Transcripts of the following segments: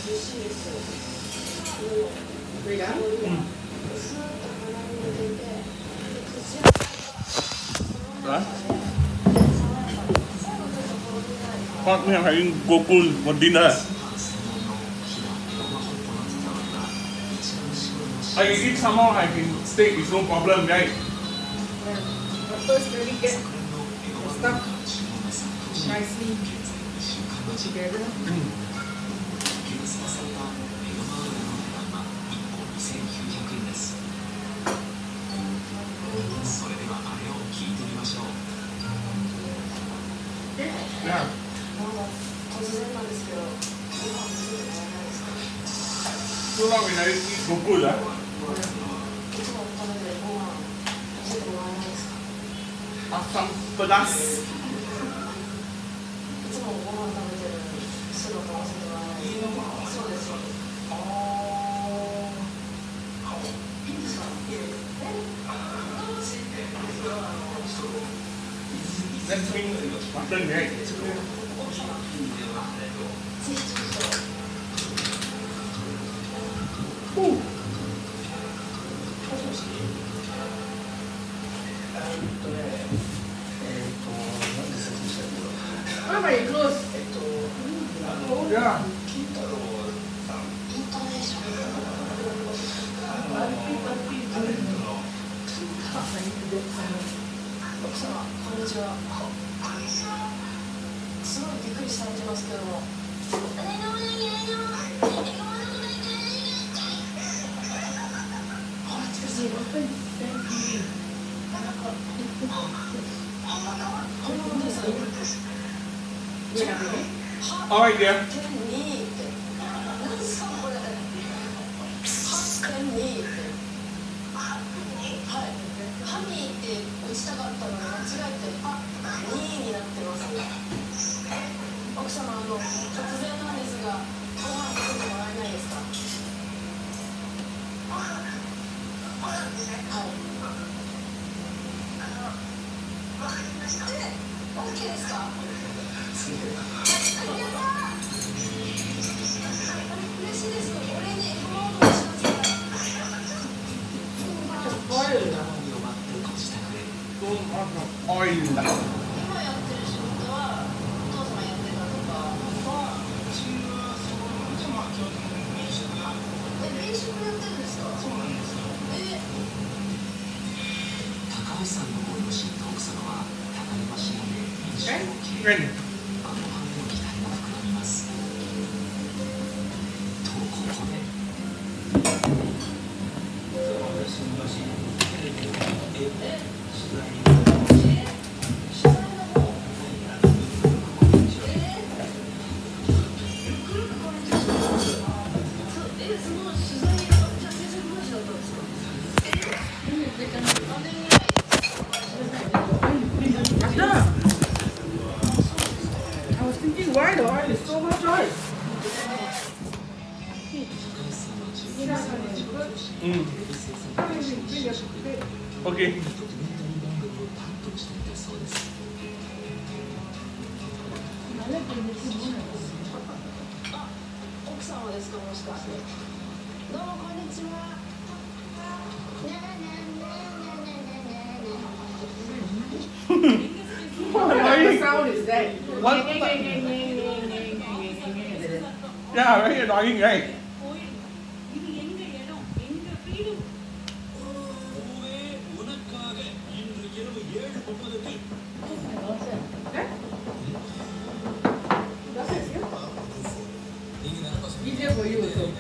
Fuck me, I'm having gokul for dinner. I eat somehow, I can stay, it's no problem, right? But first, let me get the stuff nicely together. Yeah. So now when I eat gokul, asam pedas. That means mutton, right? Ooh. Why am I close? Yeah. All right, dear. Oil. Ready. Why the oil is so much oil? Okay. What kind of sound is that? What? Yeah, very annoying, right? Easier for you also.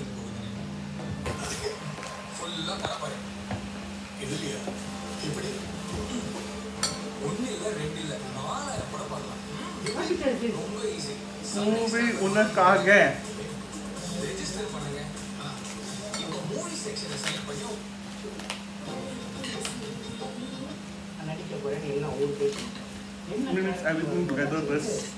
Movie unna kaage. Minutes everything together this.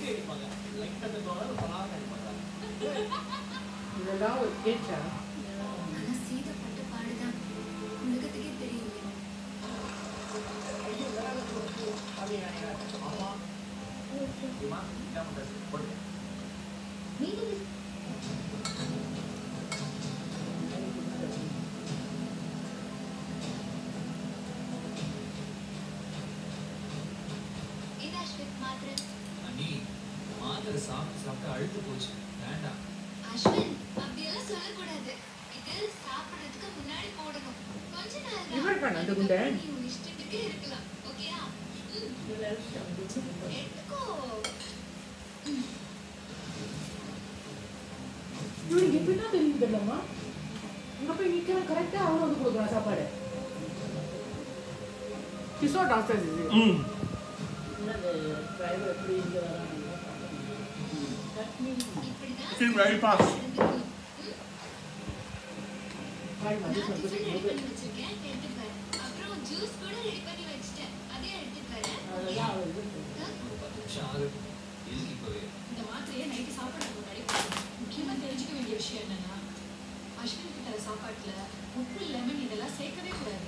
You know, now with kids, அண்ணி மாத்திரை சாப்பிட்டு சாப்பிட்டு அழுத்து போச்சு வேண்டாம். அஸ்வின் அப்படியெல்லாம் சொல்லக்கூடாது. இது சாப்பிடுறதுக்கு முன்னாடி போடணும். கொஞ்ச நாள் இவர் பண்ண அந்த குண்டை. நீ உன் இஷ்டத்துக்கு இருக்கலாம். ஓகேயா? எடுத்துக்கோ. இவனுக்கு எப்படின்னா தெரியும் தெரியலம்மா. அங்க போய் நிக்கிறேன் கரெக்டா அவன் வந்து கொடுக்குறான் சாப்பாடு. கிஷோர் டாக்டர் இது. Came very fast. அப்புறம் ஜூஸ் கூட ரெடி பண்ணி வச்சிட்டேன். அதே எடுத்துட்டு வரேன். 10 நிமிஷம் ஆகுது. எதுக்கு இப்பவே? இந்த மாத்திரையை நைட்டு சாப்பிட்றதுக்கு முன்னாடி போடணும். முக்கியமா தெரிஞ்சுக்க வேண்டிய விஷயம் என்னன்னா அஸ்வினுக்கு தர சாப்பாட்டுல உப்பு லெமன் இதெல்லாம் சேர்க்கவே கூடாது.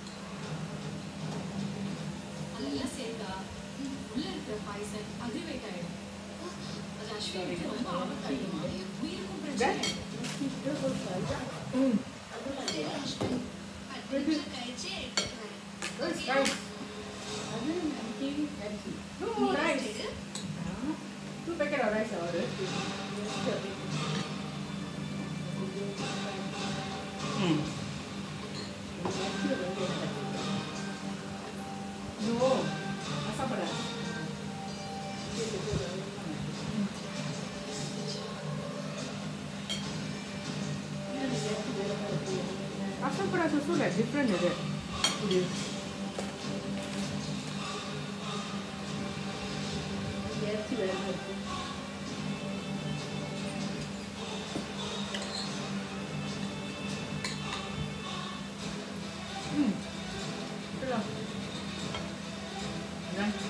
அதெல்லாம் சேர்த்தா உள்ள இருக்கிற பாய்சன் அக்ரிவேட் ஆயிடும். அது அஸ்வினுக்கு ரொம்ப ஆபத்தாயிடும். உயிருக்கும் பிரச்சனை. சரி அஸ்வின் 10 நிமிஷம் கழிச்சு எடுத்துட்டு வரேன். That's nice. No rice. 2 packet of rice order. No. Asam pedas. Asam pedas also like different, is it? It is. Itulah. Nice.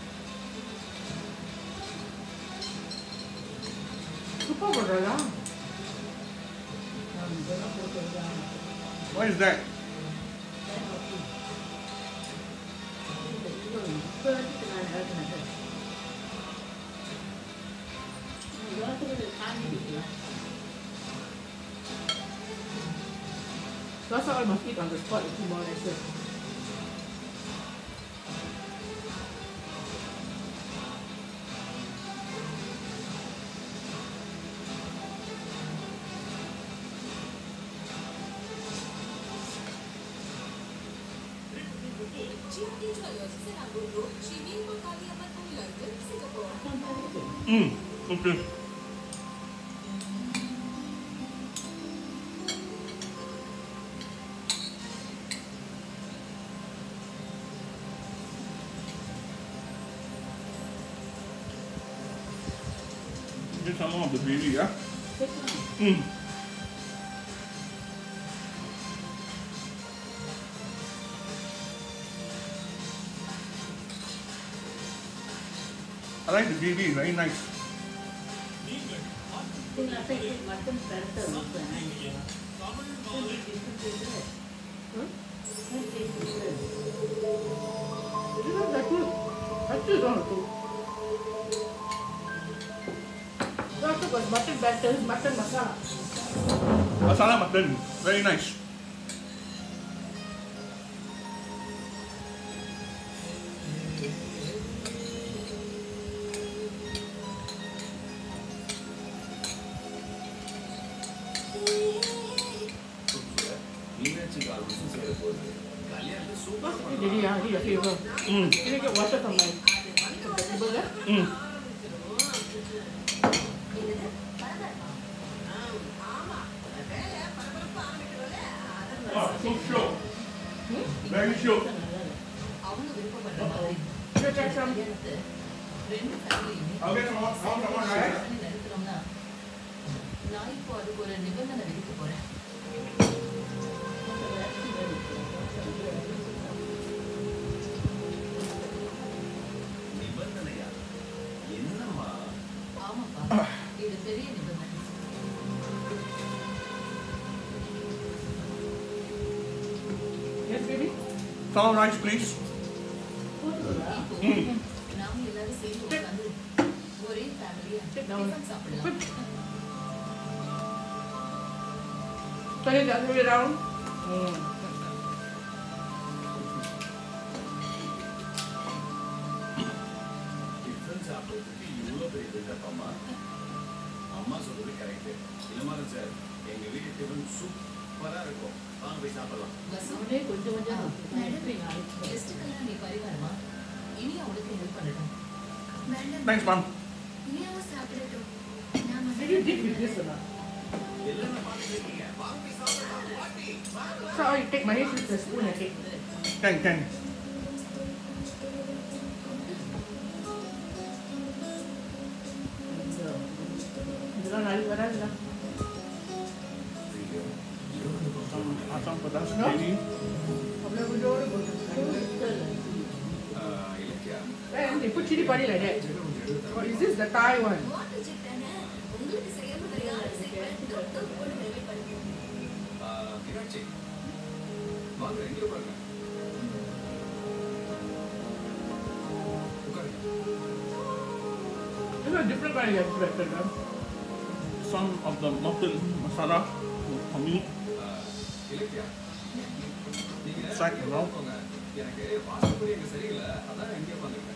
Super berapa? What is that? That's all I must eat on the spot if you want it. Okay. Get some more of the gravy, yeah? I like the gravy, very nice. That's good. Actually, don't do. That was mutton batter, mutton masala. Masala mutton, very nice. Jadi yang ini flavor. Ini ke water from my vegetable ya. So sure. Very sure. Should I try some? I'll get some more, some more rice. நான் இப்போ அதுக்கு ஒரு நிபந்தனை விதிக்க போறேன். நிபந்தனையா? என்னம்மா? ஆமாப்பா, இது பெரிய நிபந்தனை. Yes, baby. Some rice, please. இப்போ அப்படியே Sit down. டிஃபன் சாப்பிடலாம். Turn it the other way around. Tiffin சாப்பிட்றதுக்கு இவ்வளோ பெரிய பில்டப்பம்மா அம்மா சொல்றது கரெக்டு இளமாறன் சார் எங்கள் வீட்டு டிஃபன் சூப்பராக இருக்கும் வாங்க போய் சாப்பிடலாம் அவனே கொஞ்சம் கொஞ்சம் கெஸ்ட்டுக்கெல்லாம் நீ பரிமாறுமா இனி அவளுக்கு ஹெல்ப் பண்ணட்டும். வேண்டாம். Thanks, Mom. இனியாவும் சாப்பிடட்டும். நான் Did you dip மட்டும் with this or not? எல்லாம் பார்த்துட்டு இருக்கீங்க வாங்க போய் சாப்பிடலாம் பாட்டி வாங்க So you take my with the spoon and take. Can. இதெல்லாம் நாளைக்கு வராதுல்ல. Asam pedas No? ini. அவ்வளோ கொஞ்சோடு போட்டு. Ilakkiya And they put chili padi like that. Oh, is this the Thai one? Water check தானே. உங்களுக்கு செய்யாம வேற யாரும் செய்வேன். தொட்டு போட்டு வெயிட் பண்ணுங்க. மீனாட்சி வாங்க எங்கே உட்காருங்க உட்காருங்க It's a different kind of expected, man. Some of the mutton masala for me. Ilakkiya நீங்க Sack, no? போங்க எனக்கு வாசப்படி எங்க சரியில்லை அதான் எங்கே உட்காந்துருக்கேன்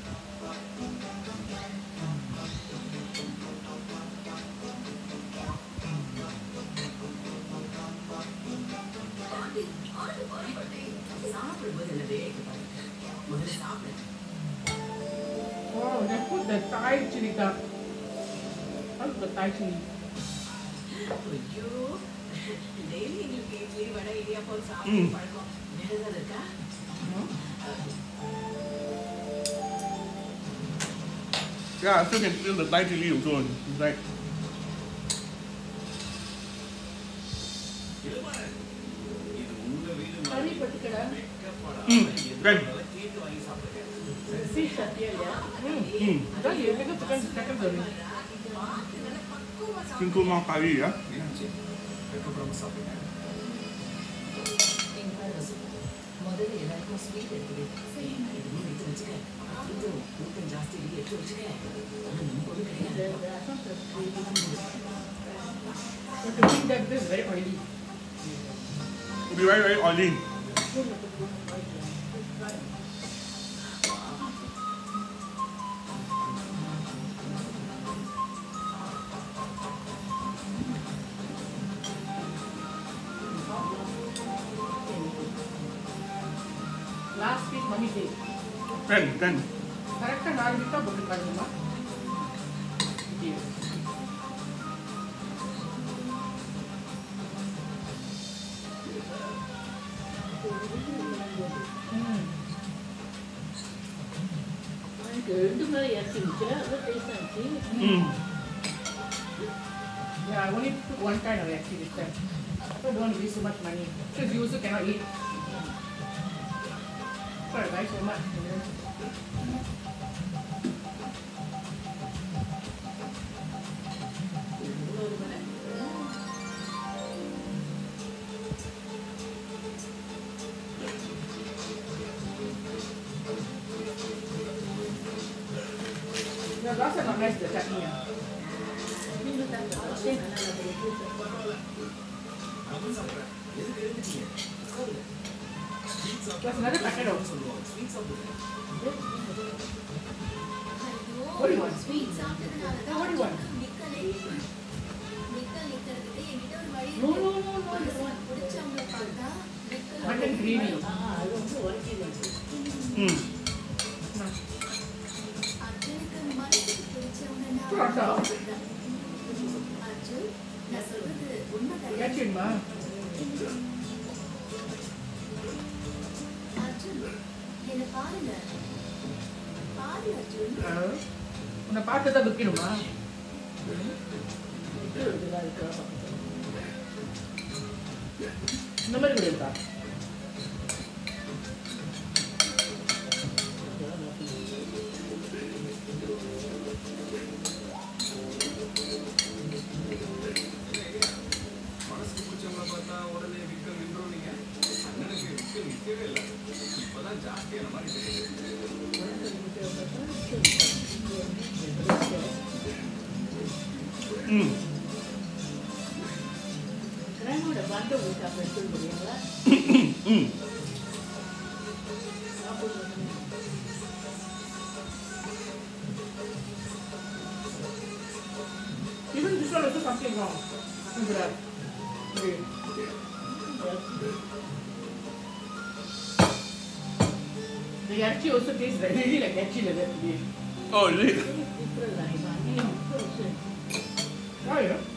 பாட்டி, ஆடு பாட்டி. சாப்பிடும்போது என்ன வேலைக்கு பாருங்க. முதல்ல சாப்பிடு. Oh, they put the Thai chili cup. How's the Thai chili? ஐயோ டெய்லி எங்களுக்கு இட்லி வடை இடியாப்பம் சாப்பிட்டு பழக்கம். வேற ஏதாவது இருக்கா? Yeah, I still can feel the Thai chili also. It's like Ilamaran இது உங்க வீடு Curry பட்டுக்கடா. வெக்கப்படாம கேட்டு வாங்கி சாப்பிடுங்க Fish at the end. Then you make a second serving. single more curry, yeah. Meenakshi வெக்கப்படாம சாப்பிடுங்க எங்க பாருங்க சுப்பு. முதல்ல எல்லாருக்கும் ஸ்வீட் எடுத்து வை. இதுவும் எடுத்து வச்சுக்க. இது ஊட்டம் ஜாஸ்தி எடுத்து வச்சுக்க. ஆனா நம்ம பொண்ணு கிடையாது. But to think that this is very oily. It'll be very oily. Last week, mommy said, Then. correct and all because of the karma. Yes. Yeah, I only took one kind of actually this time. I don't want to waste so much money. Because you also cannot eat. Sorry, buy so much. Yeah, last time not nice the chutney. நான் சாப்பிட்றேன் எதுக்கு எழுந்துட்டீங்க உட்காருங்க sweet There's another packet of. சொல்லுவாங்க sweet சாப்பிடுங்க What do you want? Sweet சாப்பிட்டதுனால தான் What do you want? நிக்கலே. நிக்கிறதுக்கு என்கிட்ட ஒரு வழி No, இருக்கு. no, no, no. பிடிச்சவங்கள பார்த்தா நிக்கல். Mutton gravy. அர்ஜுனுக்கு மனசுக்கு பிடிச்சவங்கன்னா Prata. அர்ஜுன், நான் சொல்றது உண்மைதான். ஏச்சுமா அர்ஜுன், என்னை பாருங்க. பாரு அர்ஜுன். உன்னை பார்த்து தான் வைக்கணுமா இந்த மாதிரி கூட இருக்கா மனசுக்கு பிடிச்சவங்கள பார்த்தா உடனே விக்கல் நின்றோம் நீங்க அண்ணனுக்கு விக்கல் நிற்கவே இல்லை இப்பதான் ஜாஸ்தியான மாதிரி தெரியுது கிராமோட பண்டை ஊட்டா பெற்று தெரியுங்களா Even this one also something wrong. Okay. The yachi also tastes really like yachi like that. Oh, really? Different, right? Oh, yeah.